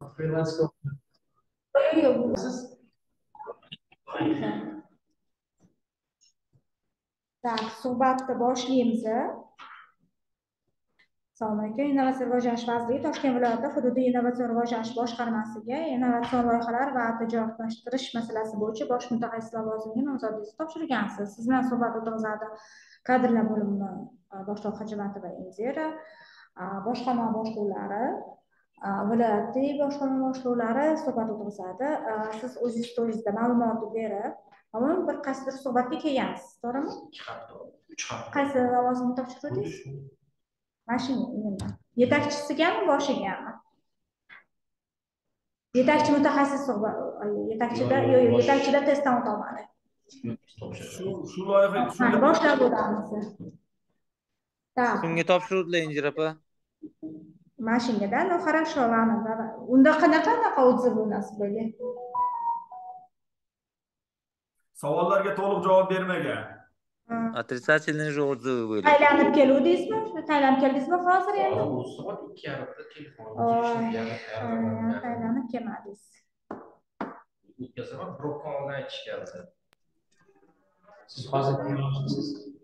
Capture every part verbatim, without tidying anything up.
freelance siz Так, suhbatni boshlaymiz. Assalomu alaykum. Innovatsion rivojlanish vazirligi Toshkent viloyati hududiy innovatsion rivojlanish boshqarmasiga innovatsion loyihalar va tijoratlashtirish masalasi bo'yicha bosh mutaxassis lavozimiga nomzodingizni topshirgansiz. Siz bilan suhbat o'tkazadi kadrlar bo'limi boshlig'i Hajimatova Indira, boshqarma boshliqlari, viloyatli boshqarma boshliqlari suhbat o'tkazadi. Siz o'zingiz to'g'risida ma'lumot berib, Ammo bir qaysidir suhbatga kelgansiz, to'g'rimi? ikki hafta, uch hafta. Qaysi lavozimni topshirdingiz? Mashina, yetakchisigami, boshigami? Yetakchi mutaxassis suhbat, yetakchida, yo'q, yetakchida testdan o'tolmadi. Shu shu loyiha Ha, boshlab o'tamiz. Так. Kimga topshirdilar, Injira opa? Mashinadan, no, хорошо, ладно, давай. Unda qanaqa qanaqa отзыв u nasib bo'lgan? Savollarga to'liq javob bermagan. Отрицательный же отзывы были. Aylanib keluvdingizmi? Aylanib keldingizmi hozir endi? Bu soat ikki yarimda telefon. Aylanib kelmadingiz. O'tkazaman, brokonni aytishgandi. Siz hozir kimsiz?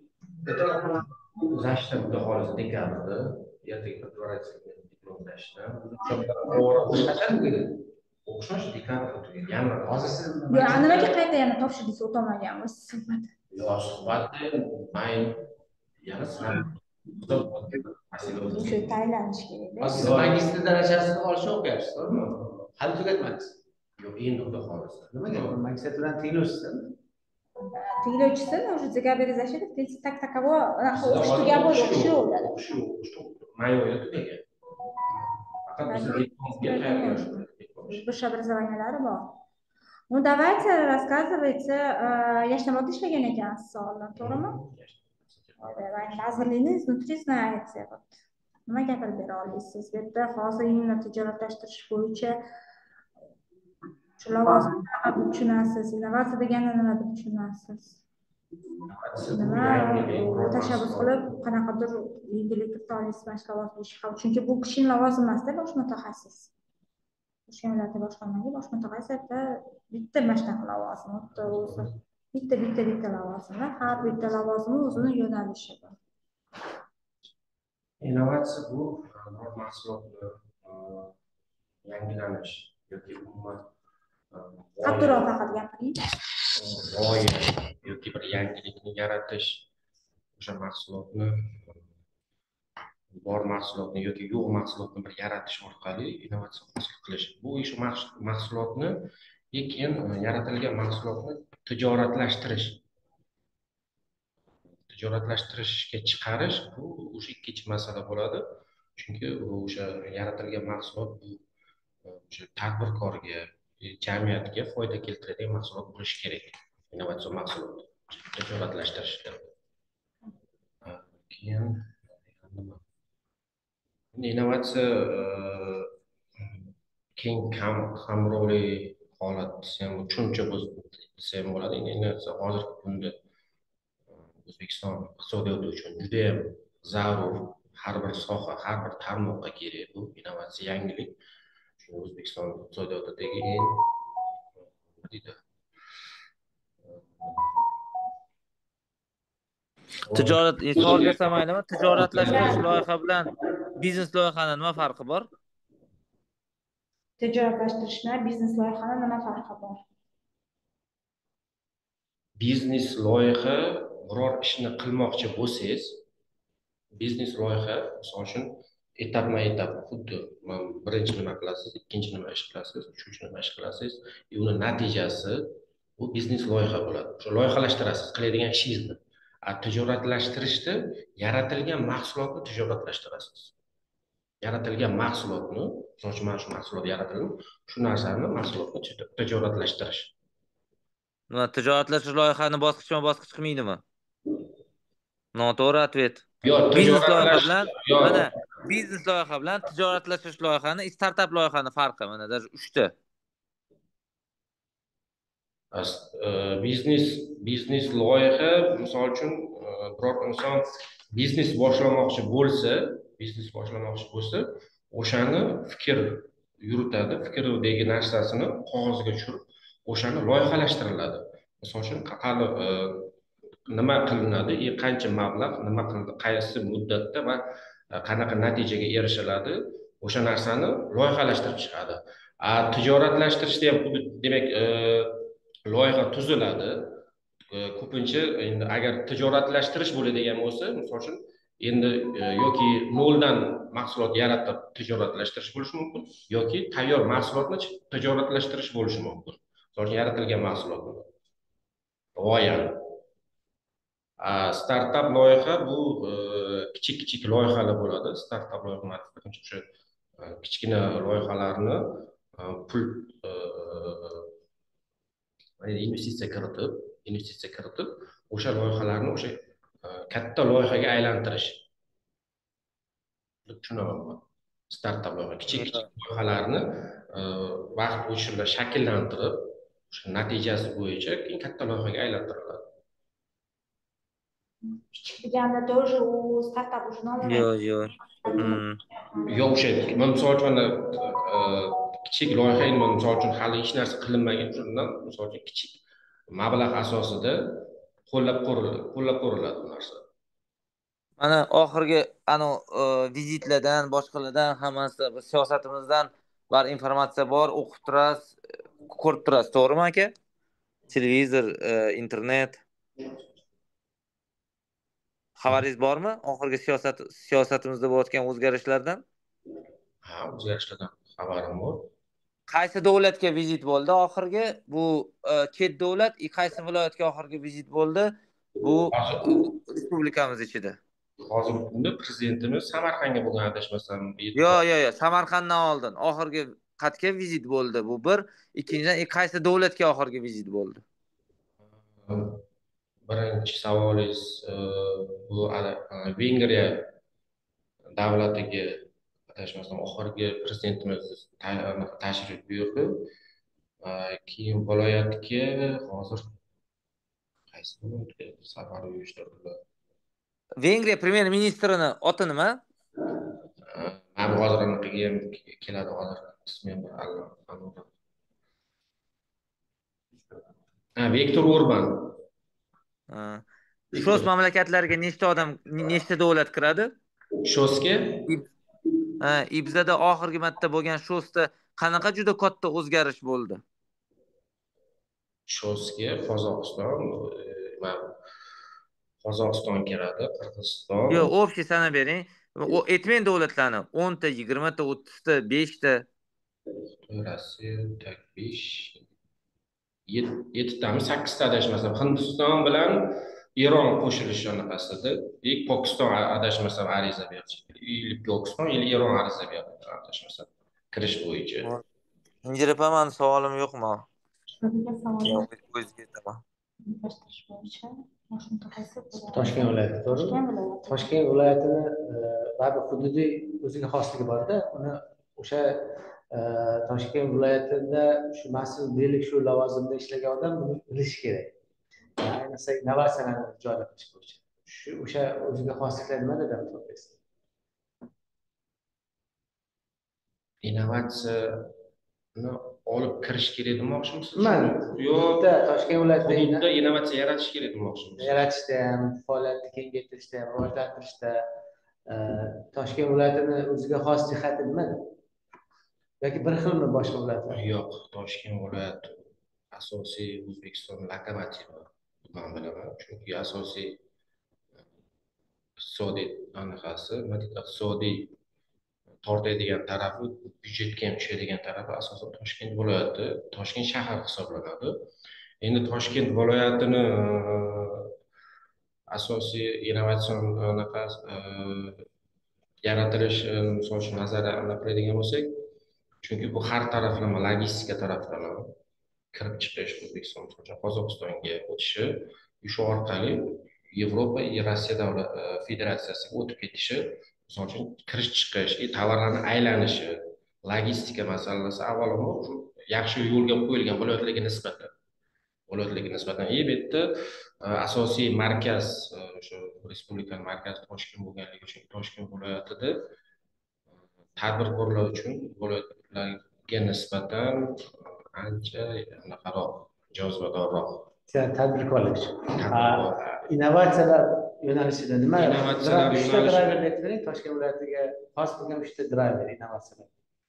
Zashta mutaxassis dekabrda, ertaga dvoratsiya diplomlashdim. Qachon bo'ldi? O'xshash dekabrda tugagan. Yanvar. Hozir siz Yo'q, nimaga qayta yana topshirdingiz o'tolmaganmiz suhbat? Yo'q, suhbatni may yana sinab O'sha taylanish kerak. Siz magistr darajasini olishni o'qiyapsiz, to'g'rimi? Hali tugatmadingiz. Yo'q, endi xudo xohlasa. Nimaga? Magistr bilan tinglovchisiz. Tinglovchisi, уже договор защиты, в принципе, так таково, o'qish tugagan bo'ldi, o'qish yo'q. O'qish yo'q, may oyida tugagan. Faqat biz diplomga tayyorlashdik. Высшее образованиялari bor. Ну, давайте рассказывайте, yashnobodda ishlagan ekansiz, oldin, to'g'rimi? Vazirlikni iznutri знаете. Nima gapirib bera olasiz? Bu yerda hozir immuniy tijoratlashtirish bo'yicha shu lavozimni qanaqa tushunasiz? Innovatsiya degani nima deb tushunasiz? Nima tashabbus qilib qanaqadir yengillik kirita olasiz mana shu lavozimga? Chunki bu kishining lavozimi emasda, bosh mutaxassis. Toshkent viloyati boshqarmasiga bosh mutaxassisda bitta mana shunaqa lavozim, o'zi bitta bitta bitta lavozimlar, har bitta lavozimni o'zini yo'nalishi bor. Innovatsiya bu biror mahsulotni yangilanish yoki umuman Qattiqroq faqat gapiring. g'oya yoki bir yangilikni yaratish, o'sha mahsulotni bor mahsulotni yoki yo'q mahsulotni bir yaratish orqali innovatsion hosil qilish. Bu ish mahsulotni keyin yaratilgan mahsulotni tijoratlashtirish. Tijoratlashtirishga chiqarish bu o'sha ikkinchi masala bo'ladi. Chunki o'sha yaratilgan mahsulot bu o'sha tadbirkorga, jamiyatga foyda keltiradigan mahsulot bo'lishi kerak. Innovatsion mahsulot tijoratlashtirishda. Keyin innovatsiya keng qamrovli holat desam, tushuncha desam bo'ladi. Innovatsiya hozirgi kunda O'zbekiston iqtisodiyoti uchun juda ham zarur, har bir soha, har bir tarmoqqa kerak bu innovatsiya, yangilik. Shuning O'zbekiston iqtisodiyotidagi eng deydi Tijorat, savol bersam maylimi? Tijoratlashtirish loyiha bilan biznes loyihani nima farqi bor? Tijoratlashtirish bilan biznes loyihani nima farqi bor? Biznes loyiha biror ishni qilmoqchi bo'lsangiz, biznes loyiha, misol uchun etapma-etap, xuddi birinchi nima qilasiz, ikkinchi nima ish qilasiz, uchinchi nima ish qilasiz, uni natijasi bu biznes loyiha bo'ladi. Shu loyihalashtirasiz qiladigan ishingizni. Tijoratlashtirishda yaratilgan mahsulotni tijoratlashtirasiz. Yaratilgan mahsulotni, misol uchun mana shu mahsulot yaratildi, shu narsani mahsulotni tijoratlashtirish. Nima tijoratlashtirish loyihani bosqichma-bosqich qilmaydimi? Noto'g'ri otvet. Biznes loyiha bilan, mana biznes loyiha bilan tijoratlashtirish loyihani, startap loyihani farqi mana даже uchta. Biznes biznes loyiha, misol uchun biror inson biznes boshlamoqchi bo'lsa, biznes boshlamoqchi bo'lsa, o'shani fikr yuritadi, fikridagi narsasini qog'ozga tushirib, o'shani loyihalashtiriladi. Misol uchun hali nima qilinadi, qancha mablag', nima qildi, qaysi muddatda va qanaqa natijaga erishiladi, o'sha narsani loyihalashtirib chiqadi. A tijoratlashtirishda ham demak loyiha tuziladi. Ko'pincha endi agar tijoratlashtirish bo'ladigan bo'lsa, misol uchun endi yoki noldan mahsulot yaratib tijoratlashtirish bo'lishi mumkin, yoki tayyor mahsulotni tijoratlashtirish bo'lishi mumkin. Misol uchun yaratilgan mahsulotni. G'oyani. Startap loyiha bu kichik-kichik loyihalar bo'ladi. Startap loyiha o'sha kichkina loyihalarni pul investitsiya kiritib, investitsiya kiritib, o'sha loyihalarni o'sha katta loyihaga aylantirish. Tushunaman. Startap loyiha kichik-kichik loyihalarni vaqt o'tishi bilan shakllantirib, o'sha natijasi bo'yicha keyin katta loyihaga aylantiriladi. Kichik deganda тоже u startap уже nomi. Yo'q, yo'q. Yo'q, o'sha misol uchun kichik loyiha, misol uchun hali hech narsa qilinmagan, shundan misol uchun kichik mablag' asosida qo'llab ko'riladi, qo'llab ko'riladi bu narsa. Mana oxirgi ana vizitlardan, boshqalardan hammasi siyosatimizdan bar informatsiya bor, o'qib turasiz, ko'rib turasiz, to'g'rimi aka? Televizor, internet. Xabaringiz bormi? Oxirgi siyosat siyosatimizda bo'layotgan o'zgarishlardan? Ha, o'zgarishlardan xabarim bor. Qaysi davlatga vizit bo'ldi oxirgi? Bu chet davlat, qaysi viloyatga oxirgi vizit bo'ldi? Bu respublikamiz ichida. Hozirgi kunda prezidentimiz Samarqandga bo'lgan, adashmasam. Yo'q, yo'q, yo'q, Samarqanddan oldin oxirgi qayerga vizit bo'ldi? Bu bir, ikkinchidan qaysi davlatga oxirgi vizit bo'ldi? Birinchi savolingiz bu Vengriya davlatiga adashmasam oxirgi prezidentimiz tashrif buyurdi. Keyin viloyatga hozir qaysi viloyatga safar uyushtirdilar? Vengriya premyer ministrini oti nima? Mana hozir aniqiga ham keladi, hozir ismi ham Alloh. Ha, Viktor Orban. Shos mamlakatlariga nechta odam, nechta davlat kiradi? Shosga? Ha, Ibzada oxirgi marta bo'lgan shosda qanaqa juda katta o'zgarish bo'ldi? Shosga Qozog'iston, Qozog'iston kiradi, Qirg'iziston. Yo'q, общий sana bering. O aytmang davlatlarni. o'nta, yigirmata, o'ttizta, beshta. Rossiya, tak besh, yettitami, sakkizta adashmasam. Hindiston bilan Eron qo'shilishi anaqasida. Ilk Pokiston adashmasam ariza berdi. Ilk Pokiston, ilk Eron ariza berdi adashmasam. Kirish bo'yicha. Injirapaman, savolim yo'qmi? Yo'q. O'zga tamam. Toshkent viloyati, to'g'rimi? Toshkent viloyatini baribir hududiy o'ziga xosligi bor-da, uni o'sha Toshkent viloyatida shu mas'ul deylik, shu lavozimda ishlagan odam buni bilishi kerak. Ayniqsa innovatsiyalarni joriy qilish bo'yicha. Shu o'sha o'ziga xosliklar nimada to'g'risi? Innovatsiyani olib kirish kerak demoqchimisiz? Man yo'q, Toshkent viloyatida hududda innovatsiya yaratish kerak demoqchimisiz? Yaratishda ham, faoliyatni kengaytirishda ham, rivojlantirishda Toshkent viloyatini o'ziga xos jihati nimada? Yoki bir xilmi boshqa viloyatlar? Yo'q, Toshkent viloyati asosiy O'zbekiston lokomotivi man bilaman. Chunki asosiy iqtisodiy anaqasi, iqtisodiy tortadigan tarafi, byudjetga ham tushadigan tarafi asosan Toshkent viloyati, Toshkent shahar hisoblanadi. Endi Toshkent viloyatini asosiy innovatsion anaqasi yaratilish, misol uchun nazarda qiladigan bo'lsak, chunki bu har taraflama logistika taraflama kirib chiqish, O'zbekiston uchun Qozog'istonga o'tishi, shu orqali Yevropa va Rossiya davlat federatsiyasiga o'tib ketishi, misol uchun kirish chiqish, tovarlarni aylanishi, logistika masalasi avvalambor yaxshi yo'lga qo'yilgan viloyatlarga nisbatan. Viloyatlarga nisbatan bu yerda asosiy markaz, o'sha respublikaning markazi Toshkent bo'lganligi uchun Toshkent viloyatida tadbirkorlar uchun, viloyatlar ga nisbatan ancha anaqaroq, jozibadorroq. Tadbirkorlik uchun. Tadbirkor. Innovatsiyalar yo'nalishida nima? Innovatsiyalar uchta yo'nalishi- driver aytib bering, Toshkent viloyatiga xos bo'lgan uchta driver innovatsiyalar.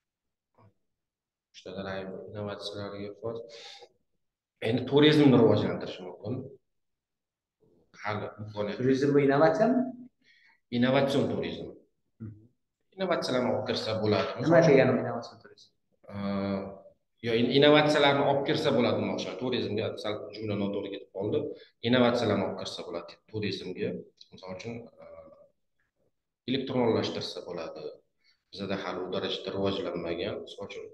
Uchta driver innovatsiyalarga xos. Endi turizmni rivojlantirish mumkin. Hali imkoniyat. Turizm bu innovatsiyami? Innovatsion turizm. Innovatsiyalarni olib kirsa bo'ladi. Nima degani innovatsion turizm? Aa, yo innovatsiyalarni olib kirsa bo'ladi demoqchiman. Turizmga sal jumla noto'g'ri ketib qoldi. Innovatsiyalarni olib kirsa bo'ladi turizmga. Misol uchun elektronlashtirsa bo'ladi. Bizda hali u darajada rivojlanmagan. Misol uchun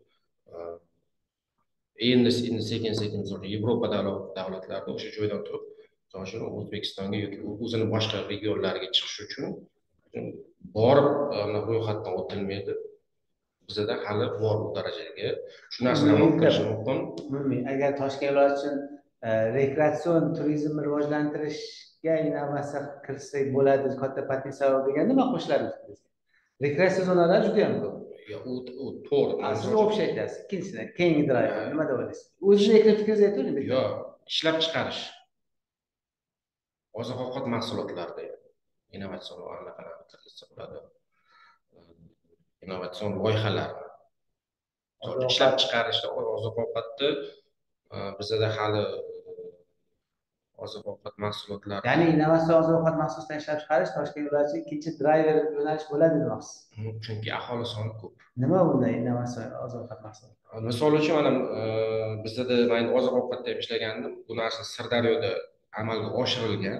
endi endi sekin sekin misol Yevropa davlatlarida o'sha joydan turib, misol uchun O'zbekistonga yoki o'zini boshqa regionlariga chiqish uchun borib ro'yxatdan o'tilmaydi. Bizda hali bor bu darajaga. Shu narsalarni olib kirish mumkin. Umumiy, agar Toshkent viloyati uchun rekreatsion turizmni rivojlantirishga innovatsiya kirsak bo'ladi, katta potensial degan nima qo'shiladi bizga? Rekreatsiya zonalari juda ham ko'p. Yo, u u to'g'ri. Siz o'xshay aytasiz. Ikkinchidan, keyingi driver nima deb o'ylaysiz? O'zingizni fikringizni aytavering. Yo, ishlab chiqarish. Oziq-ovqat mahsulotlarida innovatsion aloqalarni kiritsa bo'ladi. Innovatsion loyihalar. Ishlab chiqarishda oziq-ovqatni bizda hali oziq-ovqat mahsulotlari. Ya'ni innovatsion oziq-ovqat mahsulotlarini ishlab chiqarish Toshkent viloyati ikkinchi driver yo'nalish bo'ladi demoqsiz. Chunki aholi soni ko'p. Nima bunda innovatsion oziq-ovqat mahsulotlari? Misol uchun mana bizda men oziq-ovqatda ham ishlagandim. Bu narsa Sirdaryoda amalga oshirilgan.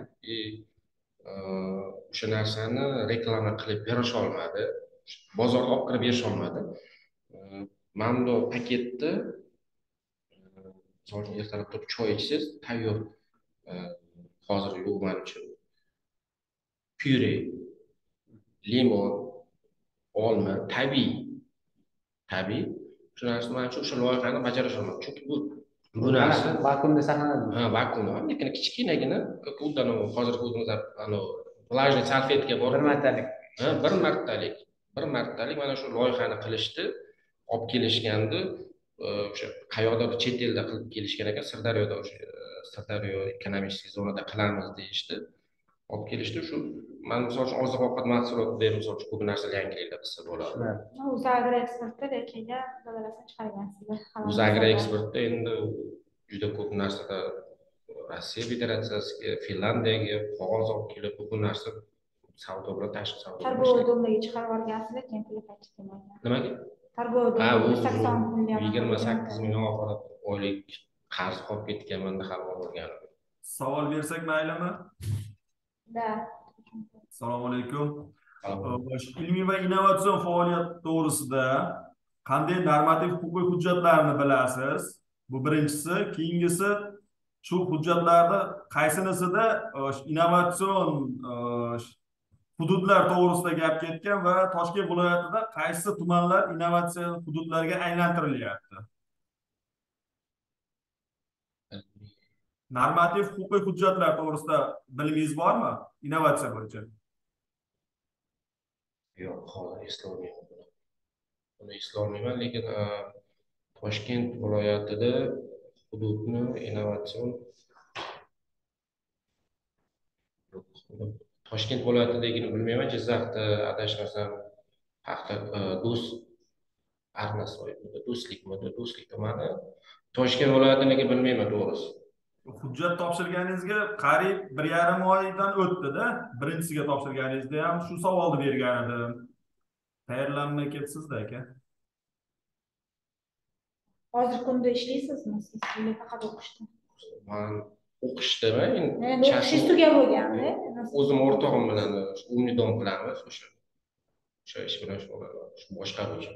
O'sha narsani reklama qilib berisha olmadi. Bozorga olib kirib berisha olmadi. Mando paketni misol uchun ertalab turib choy ichsangiz, tayyor hozir yo'q men uchun. Pyure, limon, olma, tabiiy. Tabiiy. Shu narsa men uchun o'sha loyihani bajarish olmadim. Chunki bu bu narsa vakuumda saqlanadi. Ha, vakuumda, lekin kichkinagina, undan hozirgi o'zimizda ana vlajniy salfetka bor. Bir martalik. Ha, bir martalik. Bir martalik mana shu loyihani qilishdi, olib kelishgandi. O'sha qayoqda chet elda qilib kelishgan ekan, Sirdaryoda o'sha Sirdaryo ekonomik zonada qilamiz deyishdi. Olib kelishdi shu. Men misol uchun oziq-ovqat mahsulotida ham misol uchun ko'p narsalar yangiliklar qilsa bo'ladi. Uzagro eksportda lekinga dalolatini chiqargansizlar. Uzagro eksportda endi juda ko'p narsada Rossiya Federatsiyasiga, Finlandiyaga qog'oz olib kelib, bu narsa savdo bilan tashqi savdo. Targ'ibot do'mligiga chiqarib yuborgansizlar, keyin puli qaytib kelmagan. Nimaga? Targ'ibot do'mligi sakson million. yigirma sakkiz million oxiri oylik qarz qolib ketganmanda hali olmagan. Savol bersak maylimi? Da. Assalomu alaykum. Ilmiy va innovatsion faoliyat to'g'risida qanday normativ huquqiy hujjatlarni bilasiz? Bu birinchisi, keyingisi shu hujjatlarda qaysinisida innovatsion hududlar to'g'risida gap ketgan va Toshkent viloyatida qaysi tumanlar innovatsion hududlarga aylantirilyapti? Normativ huquqiy hujjatlar to'g'risida bilmingiz bormi? Innovatsiya bo'yicha. Yo'q, hozir eslolmayman buni. Buni eslolmayman, lekin Toshkent viloyatida hududni innovatsion Toshkent viloyatidagini bilmayman, Jizzaxda adashmasam haqda do'st Arnasoy, do'stlikmi, do'stlik tumani. Toshkent viloyatidagi bilmayman to'g'risi. Hujjat topshirganingizga qariyb bir yarim oydan o'tdi-da. Birinchisiga topshirganingizda ham shu savolni bergan edim. Tayyorlanmay ketsizda aka. Hozir kunda ishlaysizmi siz? Yo'li faqat o'qishda. Men o'qishdimi? Endi o'qishingiz tugab bo'lganda, o'zim o'rtog'im bilan umidon qilamiz o'sha. O'sha ish bilan shug'ullanamiz. Shu boshqaruvchi.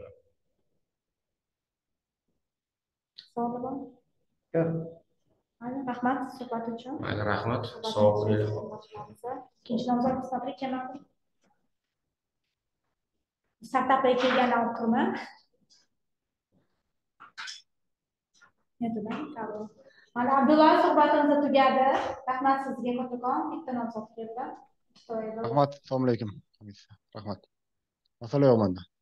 Savol bor? Yo'q. Rahmat suhbat uchun. Mayli, rahmat. Sog' bo'ling. Ikkinchi nomzod Mustabri kelmadi. Startapga kelgandan o'qirman. Netadan qabul. Mana Abdullayev suhbatimiz tugadi. Rahmat sizga kattakon, bitta nomzod keldi. Rahmat, assalomu alaykum. Rahmat. Masala yo'q menda.